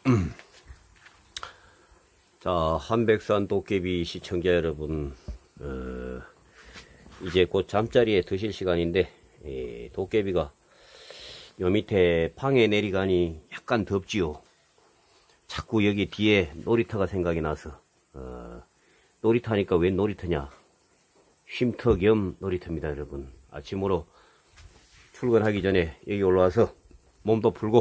자, 한백산 도깨비 시청자 여러분, 이제 곧 잠자리에 드실 시간인데, 도깨비가 요 밑에 방에 내리가니 약간 덥지요. 자꾸 여기 뒤에 놀이터가 생각이 나서, 놀이터 하니까 웬 놀이터냐? 쉼터 겸 놀이터입니다, 여러분. 아침으로 출근하기 전에 여기 올라와서 몸도 풀고,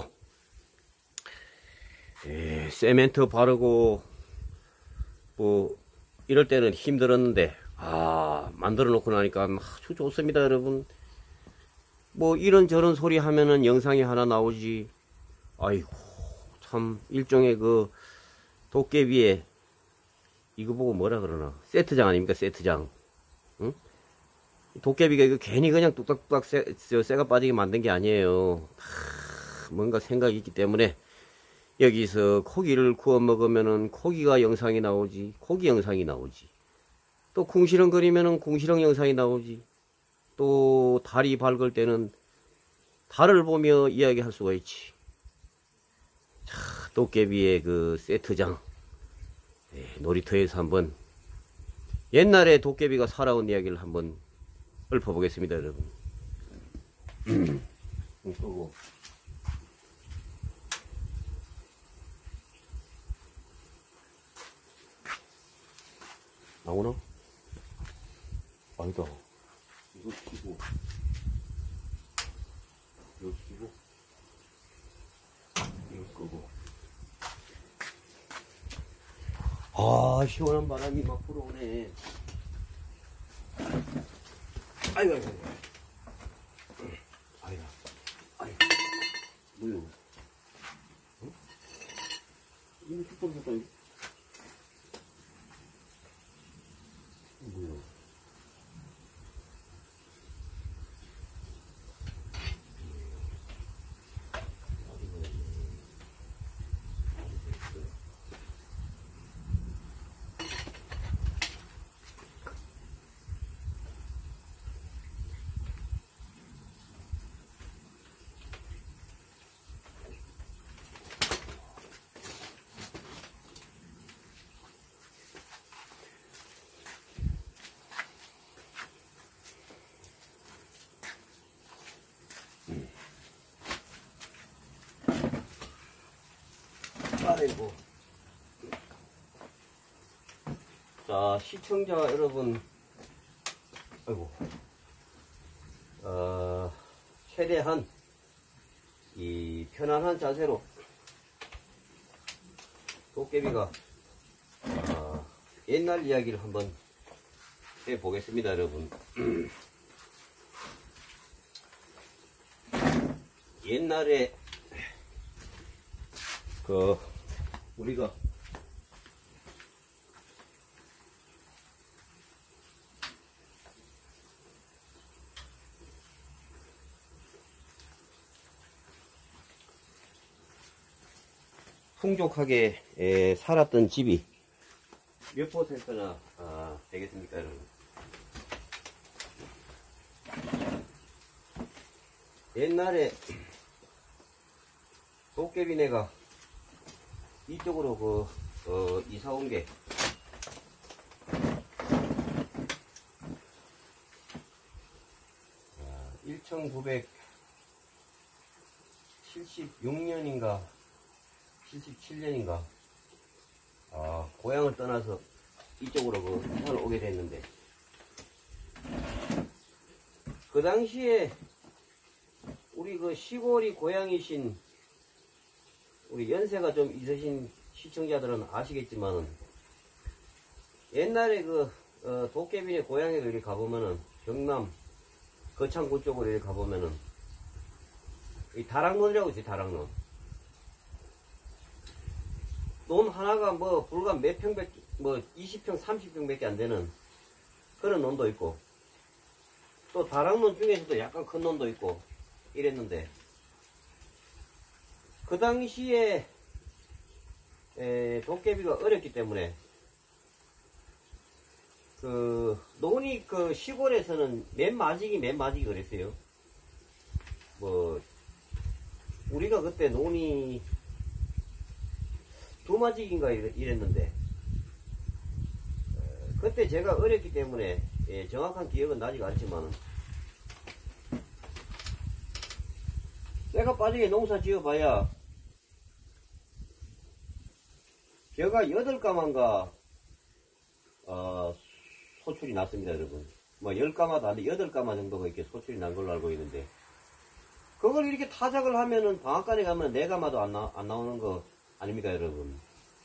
세멘트 바르고, 뭐 이럴 때는 힘들었는데 만들어 놓고 나니까 아주 좋습니다, 여러분. 뭐 이런저런 소리 하면은 영상이 하나 나오지. 아이고, 참 일종의 그 도깨비의 이거 보고 뭐라 그러나, 세트장 아닙니까, 세트장. 응? 도깨비가 이거 괜히 그냥 뚝딱뚝딱 쇠가 빠지게 만든 게 아니에요. 뭔가 생각이 있기 때문에 여기서 고기를 구워 먹으면은 고기가 영상이 나오지, 고기 영상이 나오지. 또 궁시렁거리면은 궁시렁 영상이 나오지. 또 달이 밝을 때는 달을 보며 이야기할 수가 있지. 자, 도깨비의 그 세트장, 놀이터에서 한번 옛날에 도깨비가 살아온 이야기를 한번 읊어보겠습니다, 여러분. 끄고. 나오나? 아니다. 이거 키고, 이거 키고, 이거 끄고. 시원한 바람이 막 불어오네. 아이고, 아이고, 아이고. 아이고. 뭐야? 어? 이거 뚜껑 뭐야? 아이고. 자, 시청자 여러분, 아이고, 최대한 이 편안한 자세로 도깨비가 옛날 이야기를 한번 해보겠습니다, 여러분. 옛날에 우리가 풍족하게 살았던 집이 몇 퍼센트나 되겠습니까, 여러분? 옛날에 도깨비네가 이쪽으로 이사 온 게 1976년인가 77년인가 고향을 떠나서 이쪽으로 이사를 오게 됐는데, 그 당시에 우리 시골이 고향이신 우리 연세가 좀 있으신 시청자들은 아시겠지만은, 옛날에 도깨비네 고향에 이렇게 가보면은, 경남 거창군 쪽으로 이렇게 가보면은, 이 다락논이라고 있어요, 다락논. 논 하나가 불과 몇 평밖에, 20평, 30평 밖에 안 되는 그런 논도 있고, 또 다락논 중에서도 약간 큰 논도 있고, 이랬는데, 그 당시에 도깨비가 어렸기 때문에 논이 시골에서는 맨 마지기 그랬어요. 우리가 그때 논이 두마지기인가 이랬는데, 그때 제가 어렸기 때문에 정확한 기억은 나지가 않지만은, 때가 빠지게 농사 지어봐야 벼가 8가마인가 소출이 났습니다, 여러분. 뭐 10가마도 안 돼, 8가마 정도가 이렇게 소출이 난 걸로 알고 있는데, 그걸 이렇게 타작을 하면은 방앗간에 가면 4가마도 안 나오는 거 아닙니까, 여러분?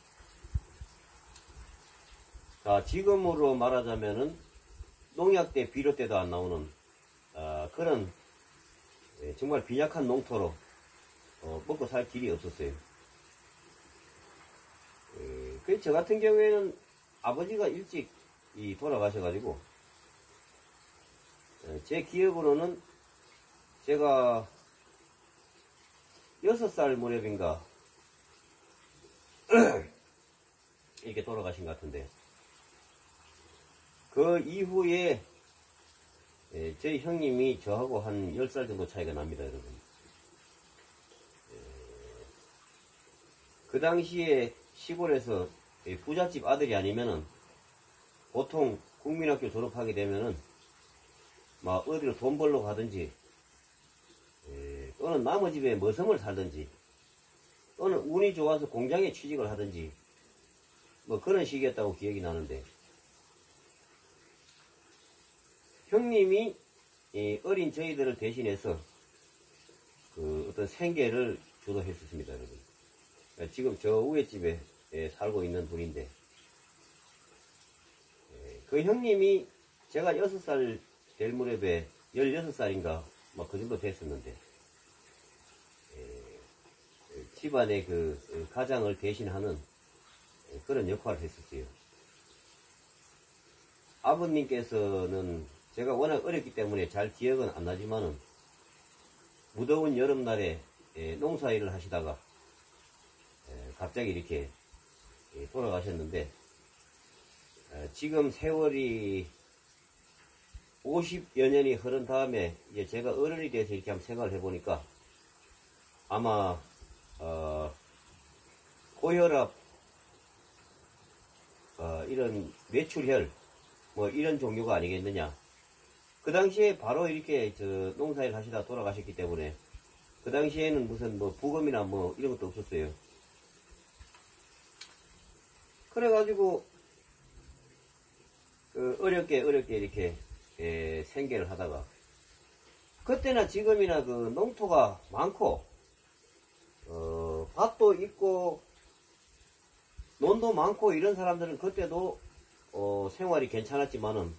자, 지금으로 말하자면은 농약 때, 비료 때도 안 나오는 그런 정말 빈약한 농토로 먹고 살 길이 없었어요. 저 같은 경우에는 아버지가 일찍 돌아가셔가지고, 제 기억으로는 제가 6살 무렵인가 이렇게 돌아가신 것 같은데, 그 이후에 저희 형님이 저하고 한 10살 정도 차이가 납니다, 여러분. 그 당시에 시골에서 부잣집 아들이 아니면은 보통 국민학교 졸업하게 되면은 막 어디로 돈 벌러 가든지, 또는 남의 집에 머슴을 살든지, 또는 운이 좋아서 공장에 취직을 하든지, 뭐 그런 시기였다고 기억이 나는데, 형님이 어린 저희들을 대신해서 그 어떤 생계를 주도했었습니다, 여러분. 지금 저 위에 집에 살고 있는 분인데, 그 형님이 제가 6살 될 무렵에 16살인가 뭐 그 정도 됐었는데, 집안의 그 가장을 대신하는 그런 역할을 했었어요. 아버님께서는 제가 워낙 어렸기 때문에 잘 기억은 안 나지만은, 무더운 여름날에 농사일을 하시다가 갑자기 이렇게 돌아가셨는데, 지금 세월이 50여 년이 흐른 다음에 이제 제가 어른이 돼서 이렇게 한번 생각을 해보니까, 아마 고혈압, 이런 뇌출혈, 뭐 이런 종류가 아니겠느냐. 그 당시에 바로 이렇게 농사일 하시다 돌아가셨기 때문에, 그 당시에는 무슨 뭐 부검이나 뭐 이런 것도 없었어요. 그래가지고 어렵게 이렇게 생계를 하다가, 그때나 지금이나 그 농토가 많고 밭도 있고 논도 많고 이런 사람들은 그때도 생활이 괜찮았지만은,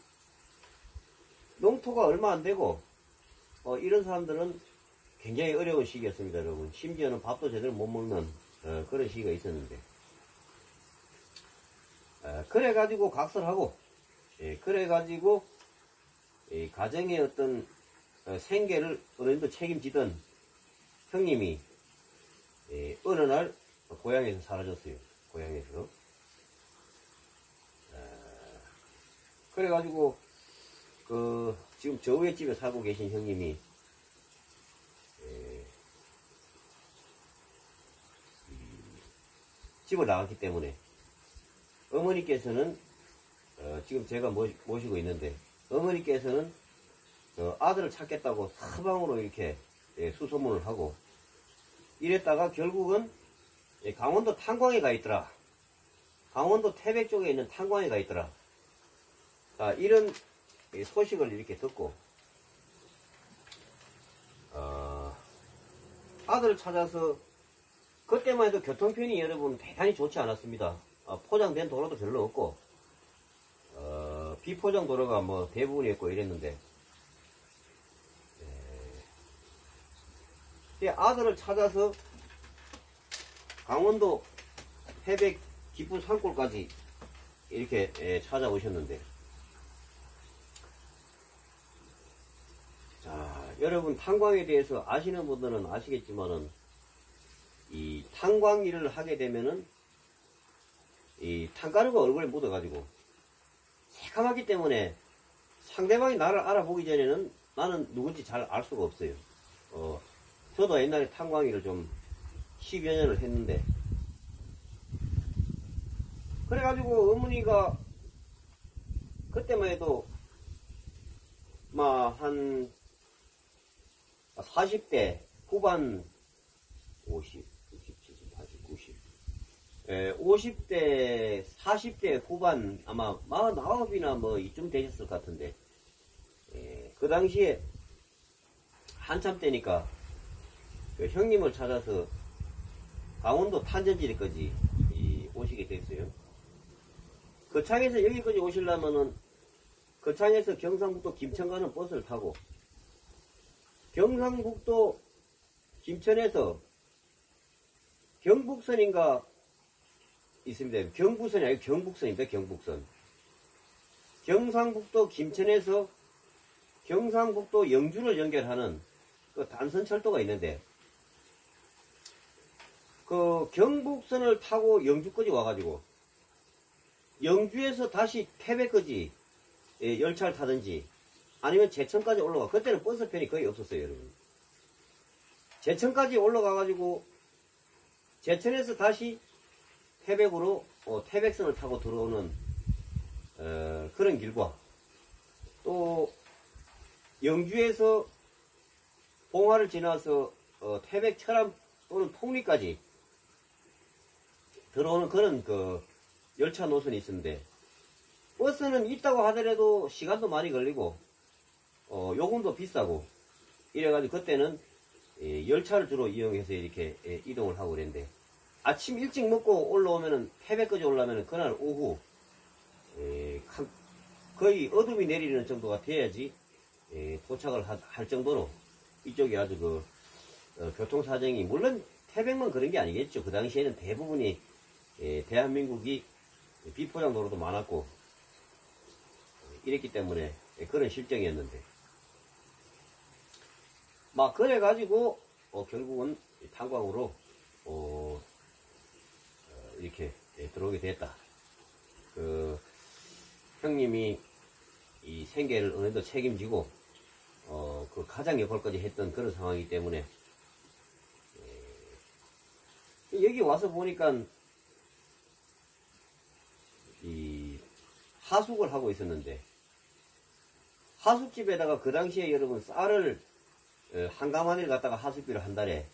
농토가 얼마 안 되고 이런 사람들은 굉장히 어려운 시기였습니다, 여러분. 심지어는 밥도 제대로 못 먹는 그런 시기가 있었는데, 그래가지고 각설하고, 그래가지고 가정의 어떤 생계를 어느 정도 책임지던 형님이 어느 날 고향에서 사라졌어요. 고향에서. 그래가지고 지금 저 위에 집에 살고 계신 형님이 집을 나갔기 때문에, 어머니께서는 지금 제가 모시고 있는데, 어머니께서는 아들을 찾겠다고 사방으로 이렇게 수소문을 하고 이랬다가 결국은 강원도 탄광에 가 있더라. 강원도 태백 쪽에 있는 탄광에 가 있더라. 자, 이런 소식을 이렇게 듣고 아들을 찾아서, 그때만 해도 교통편이 여러분 대단히 좋지 않았습니다. 포장된 도로도 별로 없고 비포장 도로가 뭐 대부분이었고 이랬는데, 아들을 찾아서 강원도 태백 깊은 산골까지 이렇게 찾아오셨는데, 자, 여러분 탄광에 대해서 아시는 분들은 아시겠지만은, 이 탄광 일을 하게 되면은 이 탄가루가 얼굴에 묻어가지고 새까맣기 때문에 상대방이 나를 알아보기 전에는 나는 누군지 잘 알 수가 없어요. 저도 옛날에 탄광 일을 좀 10여 년을 했는데, 그래가지고 어머니가 그때만 해도 막 한 40대 후반 50, 60, 70, 80, 90 50대 40대 후반 아마 49이나 뭐 이쯤 되셨을 것 같은데 그 당시에 한참 때니까 그 형님을 찾아서 강원도 탄전지리까지 오시게 됐어요. 거창에서 여기까지 오시려면은 거창에서 경상북도 김천 가는 버스를 타고 경상북도 김천에서 경북선인가 있습니다. 경부선이 아니고 경북선입니다. 경북선. 경상북도 김천에서 경상북도 영주를 연결하는 그 단선철도가 있는데 그 경북선을 타고 영주까지 와가지고 영주에서 다시 태백까지 열차를 타든지 아니면 제천까지 올라가. 그때는 버스편이 거의 없었어요, 여러분. 제천까지 올라가가지고 제천에서 다시 태백으로 태백선을 타고 들어오는 그런 길과 또 영주에서 봉화를 지나서 태백 철암 또는 통리까지 들어오는 그런 그 열차 노선이 있는데 버스는 있다고 하더라도 시간도 많이 걸리고 요금도 비싸고 이래가지고 그때는 열차를 주로 이용해서 이렇게 이동을 하고 그랬는데 아침 일찍 먹고 올라오면은 태백까지 올라오면은 그날 오후 거의 어둠이 내리는 정도가 돼야지 도착을 할 정도로 이쪽이 아주 그 교통사정이 물론 태백만 그런 게 아니겠죠. 그 당시에는 대부분이 대한민국이 비포장 도로도 많았고 이랬기 때문에 그런 실정이었는데 막 그래가지고 결국은 탄광으로 이렇게 들어오게 됐다. 그 형님이 이 생계를 어느 정도 책임지고 그 가장 역할까지 했던 그런 상황이기 때문에 여기 와서 보니까 이 하숙을 하고 있었는데 하숙집에다가 그 당시에 여러분 쌀을 한 가마니를 갖다가 하숙비를 한 달에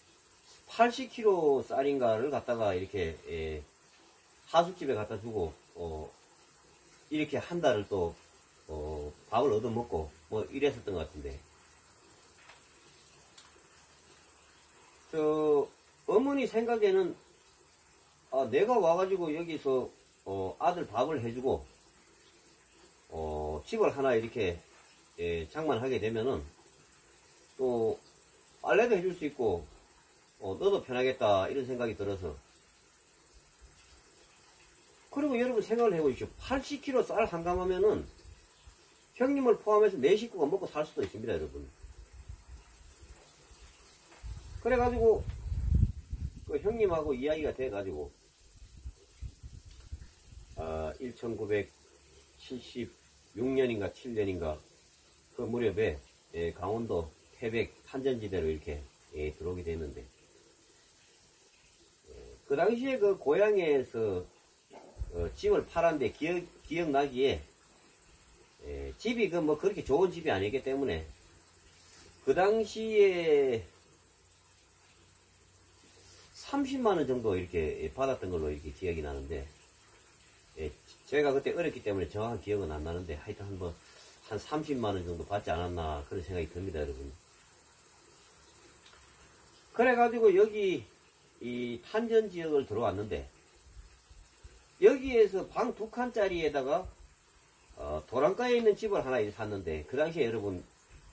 80kg 쌀인가를 갖다가 이렇게 하숙집에 갖다 주고 이렇게 한 달을 또 밥을 얻어먹고 뭐 이랬었던 것 같은데 저 어머니 생각에는 내가 와가지고 여기서 아들 밥을 해주고 집을 하나 이렇게 장만하게 되면은 또 빨래도 해줄 수 있고 너도 편하겠다 이런 생각이 들어서 그리고 여러분 생각을 해보십시오. 80kg 쌀 한 감하면은 형님을 포함해서 4식구가 먹고 살 수도 있습니다, 여러분. 그래가지고 그 형님하고 이야기가 돼가지고 1976년인가 7년인가 그 무렵에 강원도 태백 탄전지대로 이렇게 들어오게 됐는데 그 당시에 그 고향에서 집을 팔았는데 기억나기에 집이 그 뭐 그렇게 좋은 집이 아니기 때문에 그 당시에 30만원 정도 이렇게 받았던 걸로 이렇게 기억이 나는데 제가 그때 어렸기 때문에 정확한 기억은 안 나는데 하여튼 한 30만원 정도 받지 않았나 그런 생각이 듭니다, 여러분. 그래가지고 여기 이 탄전 지역을 들어왔는데 여기에서 방 2칸짜리에다가 도랑가에 있는 집을 하나 샀는데 그 당시에 여러분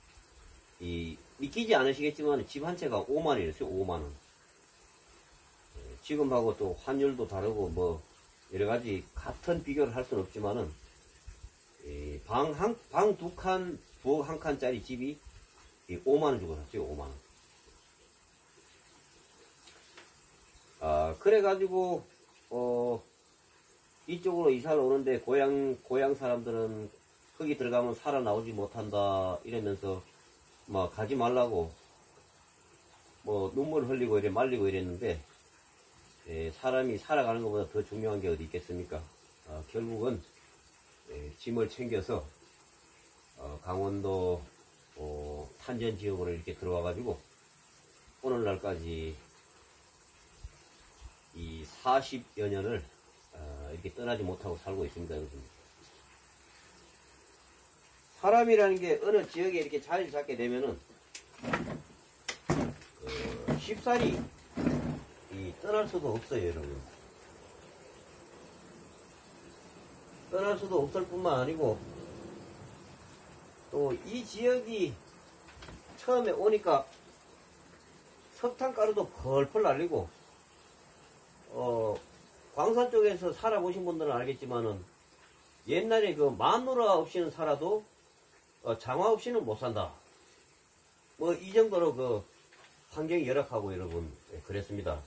믿기지 않으시겠지만 집 한 채가 5만원이었어요. 5만원. 지금하고 또 환율도 다르고 뭐 여러가지 같은 비교를 할 수는 없지만은 방 2칸 부엌 1칸짜리 집이 5만원 주고 샀어요. 5만원. 그래가지고 이쪽으로 이사를 오는데 고향 사람들은 거기 들어가면 살아나오지 못한다 이러면서 막 가지 말라고 뭐 눈물 흘리고 이래 말리고 이랬는데 사람이 살아가는 것보다 더 중요한 게 어디 있겠습니까? 결국은 짐을 챙겨서 강원도 탄전 지역으로 이렇게 들어와 가지고 오늘날까지 이 40여 년을 이렇게 떠나지 못하고 살고 있습니다. 여러분. 사람이라는 게 어느 지역에 이렇게 자리를 잡게 되면은 쉽사리 떠날 수도 없어요, 여러분. 떠날 수도 없을 뿐만 아니고 또 이 지역이 처음에 오니까 석탄가루도 펄펄 날리고 광산 쪽에서 살아보신 분들은 알겠지만은 옛날에 그 마누라 없이는 살아도 장화 없이는 못 산다. 뭐 이 정도로 그 환경이 열악하고 여러분 그랬습니다.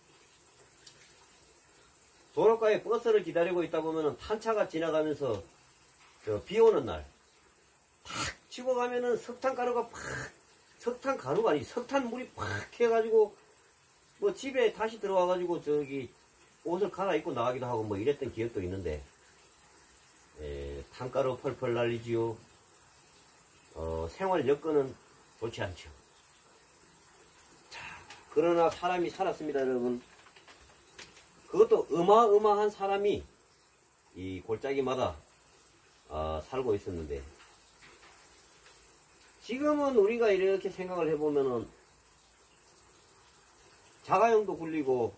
도로가에 버스를 기다리고 있다 보면은 탄차가 지나가면서 비 오는 날 팍 치고 가면은 석탄가루가 팍 석탄가루가 아니 석탄물이 팍 해가지고 뭐 집에 다시 들어와가지고 저기 옷을 갈아입고 나가기도 하고 뭐 이랬던 기억도 있는데 탄가루 펄펄 날리지요. 생활 여건은 좋지 않죠. 자, 그러나 사람이 살았습니다, 여러분. 그것도 어마어마한 사람이 이 골짜기마다 살고 있었는데 지금은 우리가 이렇게 생각을 해보면은 자가용도 굴리고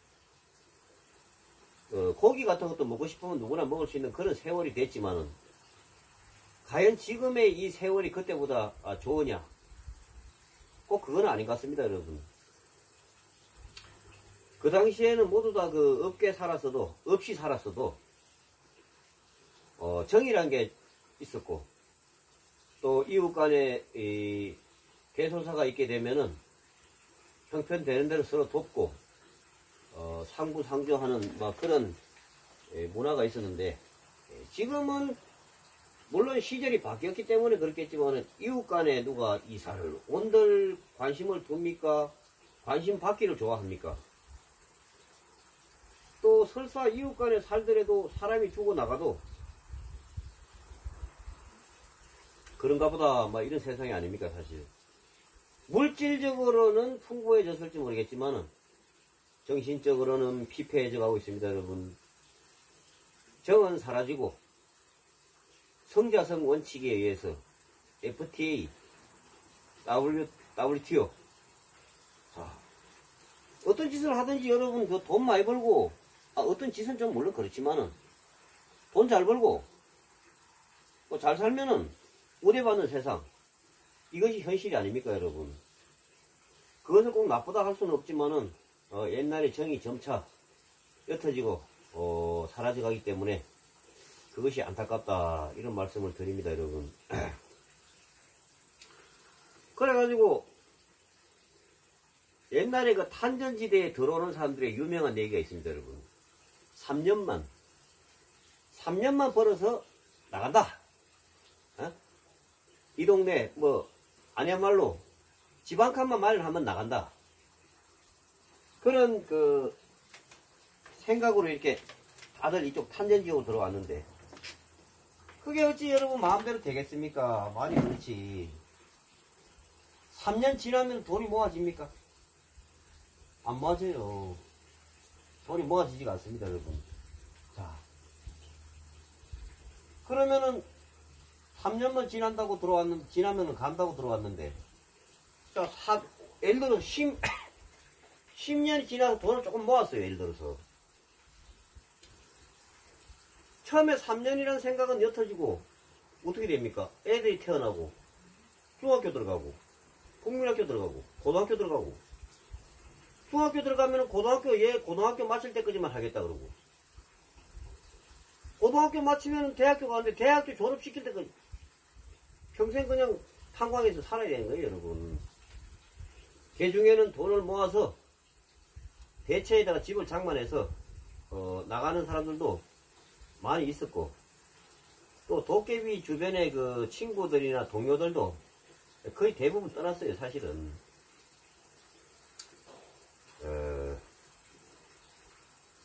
고기 같은 것도 먹고 싶으면 누구나 먹을 수 있는 그런 세월이 됐지만은 과연 지금의 이 세월이 그때보다 좋으냐? 꼭 그건 아닌 것 같습니다, 여러분. 그 당시에는 모두 다 그 없이 살았어도 정이란 게 있었고 또 이웃 간에 대소사가 있게 되면은 형편되는 대로 서로 돕고 상부상조하는 막 그런 문화가 있었는데 지금은 물론 시절이 바뀌었기 때문에 그렇겠지만 이웃 간에 누가 이사를 온들 관심을 둡니까? 관심 받기를 좋아합니까? 또 설사 이웃 간에 살더라도 사람이 죽어나가도 그런가 보다 막 이런 세상이 아닙니까 사실. 물질적으로는 풍부해졌을지 모르겠지만은 정신적으로는 피폐해져 가고 있습니다, 여러분. 정은 사라지고 성자성 원칙에 의해서 FTA, WTO 자, 어떤 짓을 하든지 여러분 그 돈 많이 벌고 어떤 짓은 좀 물론 그렇지만은 돈 잘 벌고 뭐 잘 살면은 우대받는 세상 이것이 현실이 아닙니까, 여러분. 그것을 꼭 나쁘다 할 수는 없지만은 옛날에 정이 점차 옅어지고 사라져 가기 때문에 그것이 안타깝다 이런 말씀을 드립니다, 여러분. 그래가지고 옛날에 그 탄전지대에 들어오는 사람들의 유명한 얘기가 있습니다, 여러분. 3년만 벌어서 나간다. 이 동네 뭐 아니야말로 집 한 칸만 마련하면 나간다. 그런 그 생각으로 이렇게 다들 이쪽 탄전지역으로 들어왔는데 그게 어찌 여러분 마음대로 되겠습니까? 말이 그렇지. 3년 지나면 돈이 모아집니까? 안 모아져요. 돈이 모아지지가 않습니다, 여러분. 자, 그러면은 3년만 지나면은 간다고 들어왔는데, 자, 예를 들어 10년이 지나서 돈을 조금 모았어요, 예를 들어서. 처음에 3년이라는 생각은 옅어지고, 어떻게 됩니까? 애들이 태어나고, 중학교 들어가고, 국민학교 들어가고, 고등학교 들어가고, 중학교 들어가면 고등학교 마칠 때까지만 하겠다 그러고, 고등학교 마치면 대학교 가는데 대학교 졸업시킬 때까지 평생 그냥 탄광에서 살아야 되는 거예요, 여러분. 그 중에는 돈을 모아서 대체에다가 집을 장만해서 나가는 사람들도 많이 있었고, 또 도깨비 주변의 그 친구들이나 동료들도 거의 대부분 떠났어요, 사실은.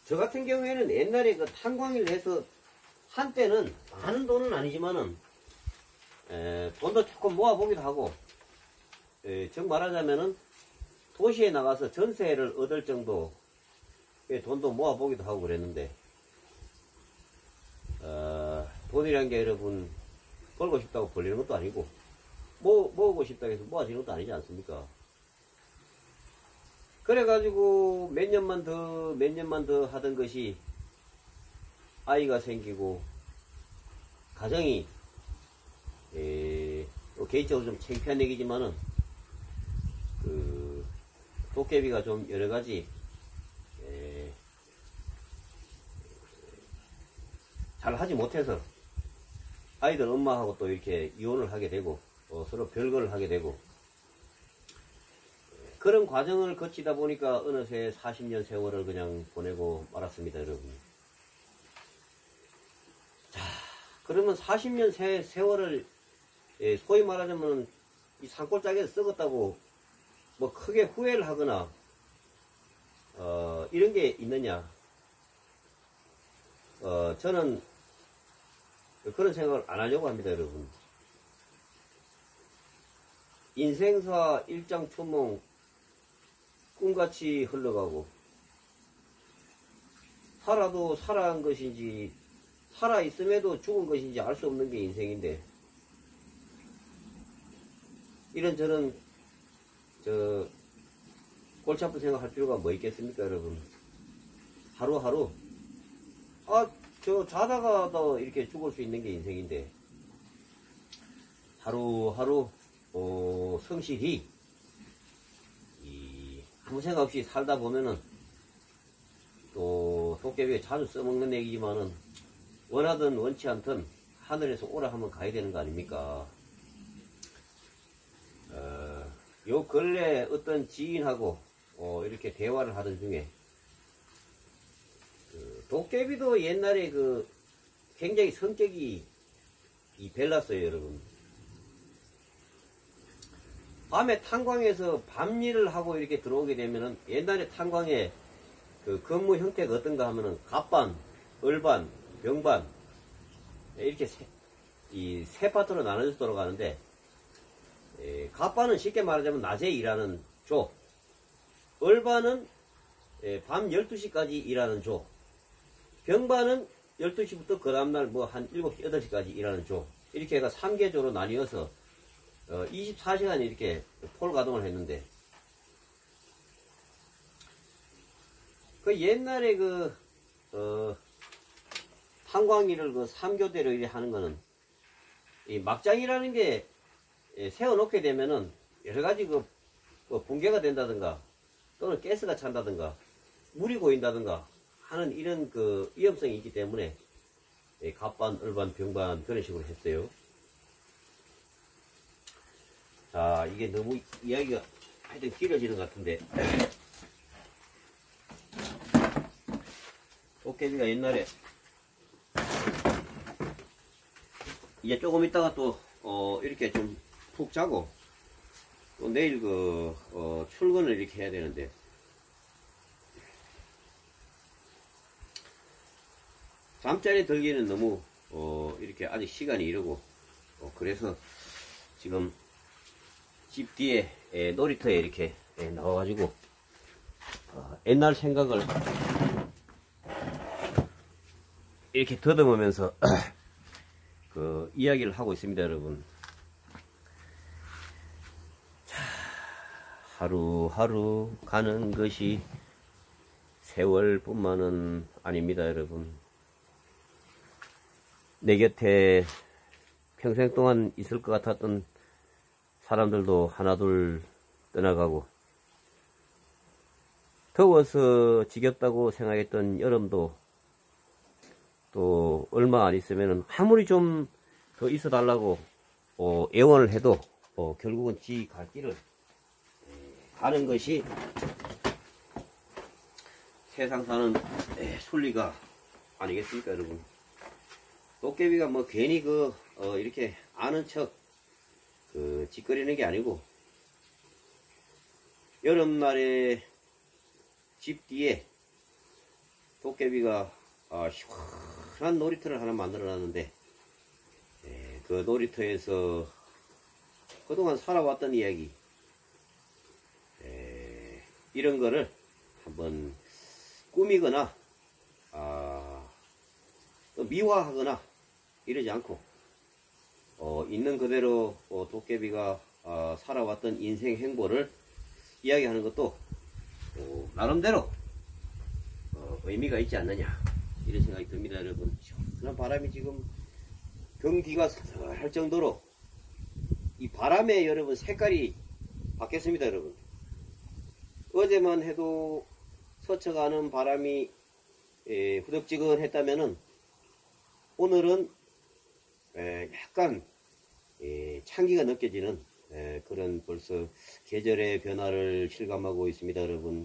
저 같은 경우에는 옛날에 그 탄광일 해서 한때는 많은 돈은 아니지만은 돈도 조금 모아보기도 하고, 정 말하자면은 도시에 나가서 전세를 얻을 정도의 돈도 모아보기도 하고 그랬는데, 돈이란 게 여러분 벌고 싶다고 벌리는 것도 아니고 모으고 싶다고 해서 모아지는 것도 아니지 않습니까? 그래가지고 몇 년만 더 하던 것이 아이가 생기고 가정이 개인적으로 좀 창피한 얘기지만은 그 도깨비가 좀 여러가지 잘 하지 못해서 아이들 엄마하고 또 이렇게 이혼을 하게 되고 서로 별거를 하게 되고 그런 과정을 거치다 보니까 어느새 40년 세월을 그냥 보내고 말았습니다, 여러분. 자, 그러면 40년 세월을 소위 말하자면 이 산골짜기에서 썩었다고 뭐 크게 후회를 하거나 이런 게 있느냐? 저는 그런 생각을 안 하려고 합니다, 여러분. 인생사 일장초몽 꿈같이 흘러가고 살아도 살아간 것인지 살아있음에도 죽은 것인지 알 수 없는 게 인생인데 이런저런 골치 아픈 생각할 필요가 뭐 있겠습니까, 여러분. 하루하루 저 자다가도 이렇게 죽을 수 있는 게 인생인데 하루하루 성실히 아무 생각 없이 살다 보면은 또 도깨비가 자주 써먹는 얘기지만은 원하든 원치 않든 하늘에서 오라 하면 가야 되는 거 아닙니까? 요 근래 어떤 지인하고 이렇게 대화를 하던 중에 도깨비도 옛날에 굉장히 성격이 별났어요, 여러분. 밤에 탄광에서 밤일을 하고 이렇게 들어오게 되면은 옛날에 탄광에 그 근무 형태가 어떤가 하면은 갑반, 을반, 병반 이렇게 세 파트로 나눠져 돌아가는데 갑반은 쉽게 말하자면 낮에 일하는 조, 을반은 밤 12시까지 일하는 조, 병반은 12시부터 그 다음날 뭐 한 7시, 8시까지 일하는 조 이렇게 해가 3개조로 나뉘어서 24시간 이렇게 폴가동을 했는데 그 옛날에 탄광일을 3교대로 이렇게 하는 거는 이 막장이라는 게 세워놓게 되면은 여러가지 뭐 붕괴가 된다든가 또는 가스가 찬다든가 물이 고인다든가 하는 이런 위험성이 있기 때문에 갑반, 을반, 병반 그런 식으로 했어요. 자, 이게 너무 이야기가 하여튼 길어지는 것 같은데 도깨비가 옛날에 이제 조금 있다가 또 이렇게 좀 푹 자고 또 내일 출근을 이렇게 해야 되는데 잠자리 들기는 너무 이렇게 아직 시간이 이르고 그래서 지금 집 뒤에 놀이터에 이렇게 나와가지고 옛날 생각을 이렇게 더듬으면서 이야기를 하고 있습니다, 여러분. 자, 하루하루 가는 것이 세월뿐만은 아닙니다, 여러분. 내 곁에 평생 동안 있을 것 같았던 사람들도 하나둘 떠나가고 더워서 지겹다고 생각했던 여름도 또 얼마 안 있으면 아무리 좀 더 있어 달라고 애원을 해도 결국은 지 갈 길을 가는 것이 세상 사는 순리가 아니겠습니까, 여러분. 도깨비가 뭐 괜히 이렇게 아는 척 짓거리는 게 아니고 여름날에 집 뒤에 도깨비가 시원한 놀이터를 하나 만들어 놨는데, 그 놀이터에서 그동안 살아왔던 이야기, 이런 거를 한번 꾸미거나 또 미화하거나 이러지 않고 있는 그대로 도깨비가 살아왔던 인생 행보를 이야기하는 것도 나름대로 의미가 있지 않느냐, 이런 생각이 듭니다. 여러분, 시원한 바람이 지금 경기가 할 정도로 이 바람에 여러분 색깔이 바뀌었습니다. 여러분, 어제만 해도 스쳐가는 바람이 후덥지근했다면은 오늘은 약간 찬기가 느껴지는 그런 벌써 계절의 변화를 실감하고 있습니다. 여러분,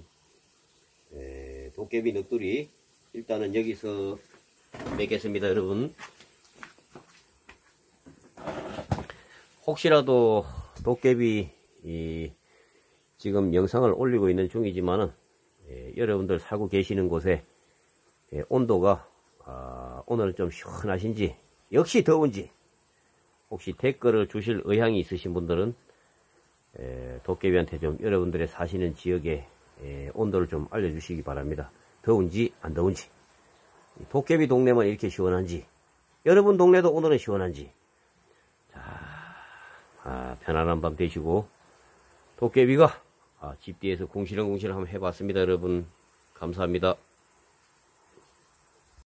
도깨비 넋두리 일단은 여기서 맺겠습니다. 여러분, 혹시라도 도깨비 지금 영상을 올리고 있는 중이지만은 여러분들 살고 계시는 곳에 온도가 오늘 좀 시원하신지, 역시 더운지, 혹시 댓글을 주실 의향이 있으신 분들은 도깨비한테 좀 여러분들의 사시는 지역의 온도를 좀 알려주시기 바랍니다. 더운지 안 더운지, 도깨비 동네만 이렇게 시원한지, 여러분 동네도 오늘은 시원한지. 자, 편안한 밤 되시고, 도깨비가 집 뒤에서 궁시렁궁시렁 한번 해봤습니다. 여러분, 감사합니다.